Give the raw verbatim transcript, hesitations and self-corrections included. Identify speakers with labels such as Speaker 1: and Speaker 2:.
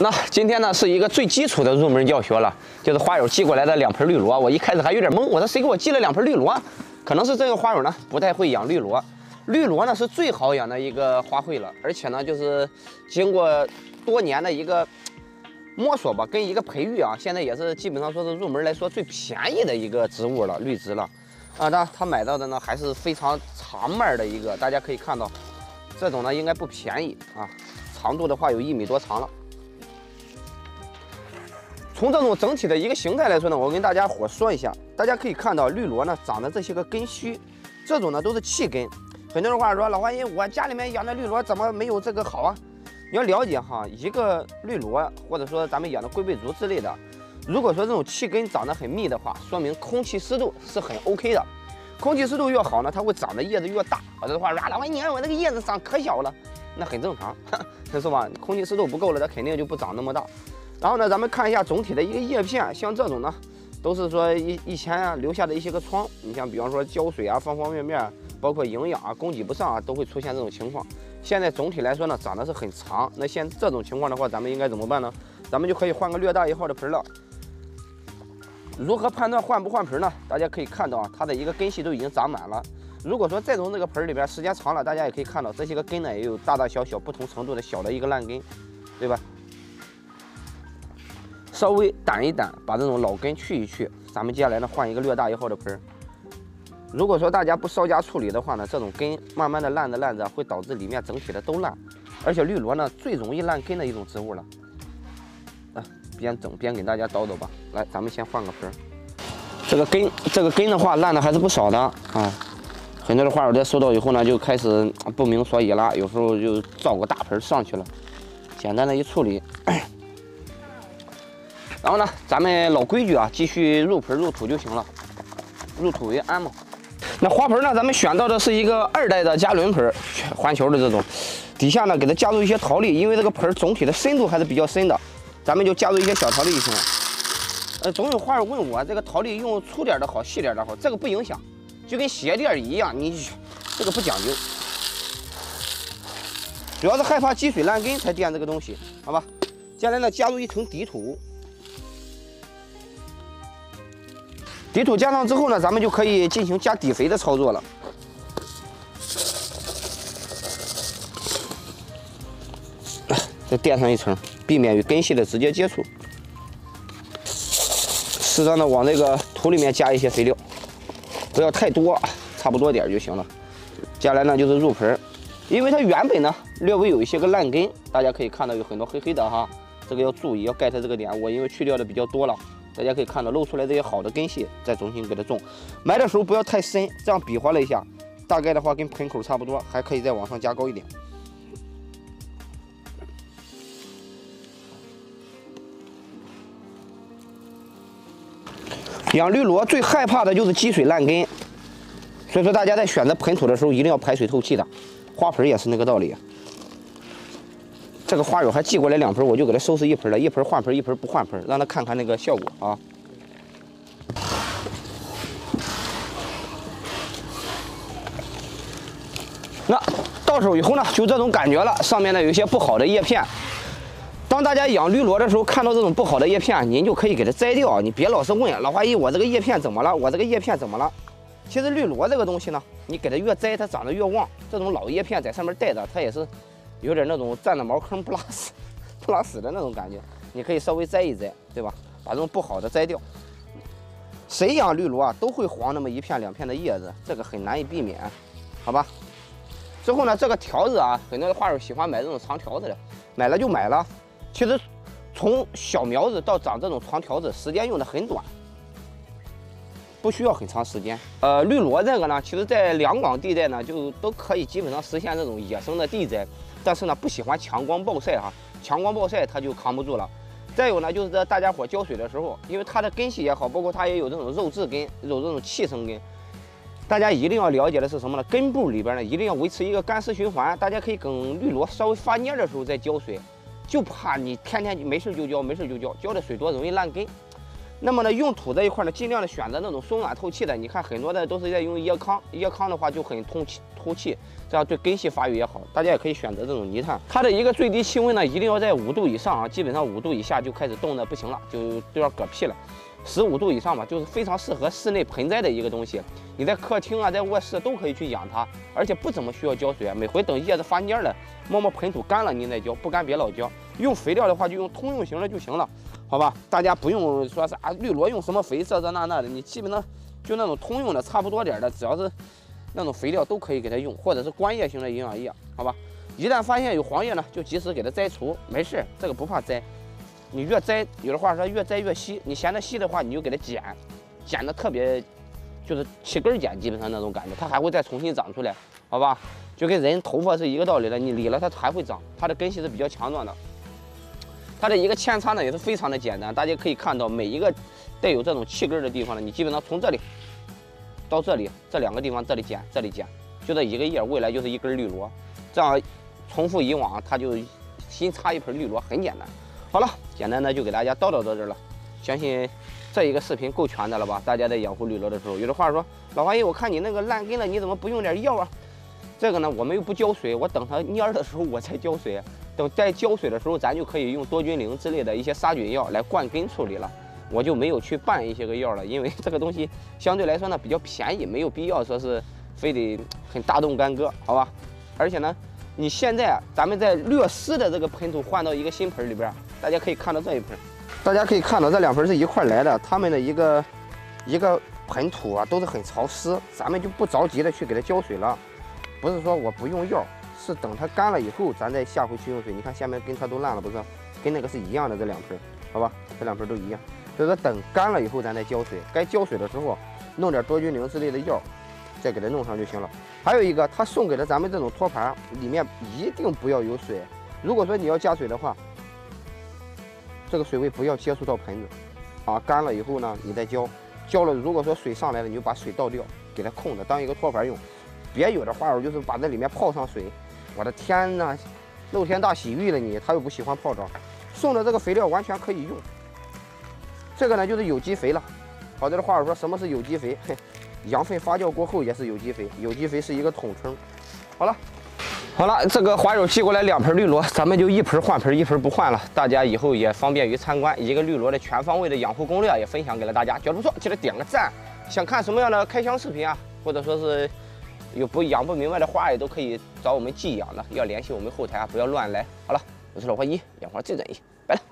Speaker 1: 那今天呢是一个最基础的入门教学了，就是花友寄过来的两盆绿萝。我一开始还有点懵，我说谁给我寄了两盆绿萝？可能是这个花友呢不太会养绿萝。绿萝呢是最好养的一个花卉了，而且呢就是经过多年的一个摸索吧，跟一个培育啊，现在也是基本上说是入门来说最便宜的一个植物了，绿植了。啊，那他买到的呢还是非常长蔓的一个，大家可以看到，这种呢应该不便宜啊，长度的话有一米多长了。 从这种整体的一个形态来说呢，我跟大家伙说一下，大家可以看到绿萝呢长的这些个根须，这种呢都是气根。很多人话说，老花姨，我家里面养的绿萝怎么没有这个好啊？你要了解哈，一个绿萝或者说咱们养的龟背竹之类的，如果说这种气根长得很密的话，说明空气湿度是很 OK 的。空气湿度越好呢，它会长的叶子越大。或者的话说，老花姨，你看我这个叶子长可小了，那很正常，是吧？空气湿度不够了，它肯定就不长那么大。 然后呢，咱们看一下总体的一个叶片，像这种呢，都是说以以前啊留下的一些个疮。你像比方说浇水啊，方方面面，包括营养啊，供给不上啊，都会出现这种情况。现在总体来说呢，长得是很长。那现这种情况的话，咱们应该怎么办呢？咱们就可以换个略大一号的盆了。如何判断换不换盆呢？大家可以看到啊，它的一个根系都已经长满了。如果说再从这个盆里边时间长了，大家也可以看到这些个根呢，也有大大小小不同程度的小的一个烂根，对吧？ 稍微掸一掸，把这种老根去一去。咱们接下来呢，换一个略大一号的盆。如果说大家不稍加处理的话呢，这种根慢慢的烂着烂着，会导致里面整体的都烂。而且绿萝呢，最容易烂根的一种植物了。啊，边整边给大家叨叨吧。来，咱们先换个盆。这个根，这个根的话，烂的还是不少的啊。很多的花友在收到以后呢，就开始不明所以了，有时候就造个大盆上去了。简单的一处理。然后呢，咱们老规矩啊，继续入盆入土就行了，入土为安嘛。那花盆呢，咱们选到的是一个二代的加仑盆，环球的这种，底下呢给它加入一些陶粒，因为这个盆总体的深度还是比较深的，咱们就加入一些小陶粒就行了。呃，总有花友问我，这个陶粒用粗点的好，细点的好，这个不影响，就跟鞋垫一样，你这个不讲究，主要是害怕积水烂根才垫这个东西，好吧？接下来呢，加入一层底土。 底土加上之后呢，咱们就可以进行加底肥的操作了。再垫上一层，避免与根系的直接接触。适当的往这个土里面加一些肥料，不要太多，差不多点就行了。接下来呢就是入盆，因为它原本呢略微有一些个烂根，大家可以看到有很多黑黑的哈，这个要注意，要盖它这个点。我因为去掉的比较多了。 大家可以看到露出来这些好的根系，再重新给它种。埋的时候不要太深，这样比划了一下，大概的话跟盆口差不多，还可以再往上加高一点。养绿萝最害怕的就是积水烂根，所以说大家在选择盆土的时候一定要排水透气的。花盆也是那个道理。这个花友还寄过来两盆，我就给他收拾一盆了，一盆换盆，一盆不换盆，让他看看那个效果啊。那到手以后呢，就这种感觉了，上面呢有一些不好的叶片。当大家养绿萝的时候，看到这种不好的叶片，您就可以给它摘掉，你别老是问老花姨，我这个叶片怎么了？我这个叶片怎么了？其实绿萝这个东西呢，你给它越摘，它长得越旺。这种老叶片在上面带着，它也是。 有点那种占了茅坑不拉屎、不拉屎的那种感觉，你可以稍微摘一摘，对吧？把这种不好的摘掉。谁养绿萝啊，都会黄那么一片两片的叶子，这个很难以避免，好吧？之后呢，这个条子啊，很多的花友喜欢买这种长条子的，买了就买了。其实从小苗子到长这种长条子，时间用的很短，不需要很长时间。呃，绿萝这个呢，其实在两广地带呢，就都可以基本上实现这种野生的地栽。 但是呢，不喜欢强光暴晒哈，强光暴晒它就扛不住了。再有呢，就是在大家伙浇水的时候，因为它的根系也好，包括它也有这种肉质根，有这种气生根，大家一定要了解的是什么呢？根部里边呢，一定要维持一个干湿循环。大家可以等绿萝稍微发蔫的时候再浇水，就怕你天天没事就浇，没事就浇，浇的水多容易烂根。 那么呢，用土这一块呢，尽量的选择那种松软透气的。你看很多的都是在用椰糠，椰糠的话就很通气透气，这样对根系发育也好。大家也可以选择这种泥炭，它的一个最低气温呢，一定要在五度以上啊，基本上五度以下就开始冻得不行了，就都要嗝屁了。十五度以上吧，就是非常适合室内盆栽的一个东西。你在客厅啊，在卧室都可以去养它，而且不怎么需要浇水。每回等叶子发蔫了，摸摸盆土干了您再浇，不干别老浇。用肥料的话就用通用型的就行了，好吧？大家不用说啥绿萝用什么肥这这那那的，你基本上就那种通用的差不多点的，只要是那种肥料都可以给它用，或者是观叶型的营养液，好吧？一旦发现有黄叶呢，就及时给它摘除，没事，这个不怕摘。你越摘，有的话说越摘越稀，你嫌它稀的话，你就给它剪，剪的特别，就是起根剪，基本上那种感觉，它还会再重新长出来，好吧？就跟人头发是一个道理的，你理了它还会长，它的根系是比较强壮的。它的一个扦插呢也是非常的简单，大家可以看到每一个带有这种气根的地方呢，你基本上从这里到这里这两个地方，这里剪，这里剪，就这一个叶，未来就是一根绿萝，这样重复以往，它就新插一盆绿萝，很简单。好了，简单的就给大家叨叨到这儿了，相信这一个视频够全的了吧？大家在养护绿萝的时候，有的话说，老花姨，我看你那个烂根了，你怎么不用点药啊？这个呢，我们又不浇水，我等它蔫的时候我再浇水，等在浇水的时候，咱就可以用多菌灵之类的一些杀菌药来灌根处理了。我就没有去拌一些个药了，因为这个东西相对来说呢比较便宜，没有必要说是非得很大动干戈，好吧？而且呢，你现在咱们在略湿的这个盆土换到一个新盆里边。大家可以看到这一盆，大家可以看到这两盆是一块来的，它们的一个一个盆土啊都是很潮湿，咱们就不着急的去给它浇水了。不是说我不用药，是等它干了以后，咱再下回去用水。你看下面根它都烂了，不是？跟那个是一样的，这两盆，好吧？这两盆都一样。所以说等干了以后咱再浇水，该浇水的时候弄点多菌灵之类的药，再给它弄上就行了。还有一个，他送给了咱们这种托盘，里面一定不要有水。如果说你要加水的话，这个水位不要接触到盆子，啊，干了以后呢，你再浇，浇了，如果说水上来了，你就把水倒掉，给它空着，当一个托盘用，别有的花友就是把这里面泡上水，我的天呐，漏天大洗浴了你，他又不喜欢泡澡，送的这个肥料完全可以用，这个呢就是有机肥了。好多的花友说什么是有机肥？嘿，羊粪发酵过后也是有机肥，有机肥是一个统称。好了。好了，这个花友寄过来两盆绿萝，咱们就一盆换盆，一盆不换了。大家以后也方便于参观，一个绿萝的全方位的养护攻略也分享给了大家，觉得不错，记得点个赞。想看什么样的开箱视频啊，或者说是有不养不明白的花也都可以找我们寄养的，要联系我们后台啊，不要乱来。好了，我是老花姨，养花最专业，拜了。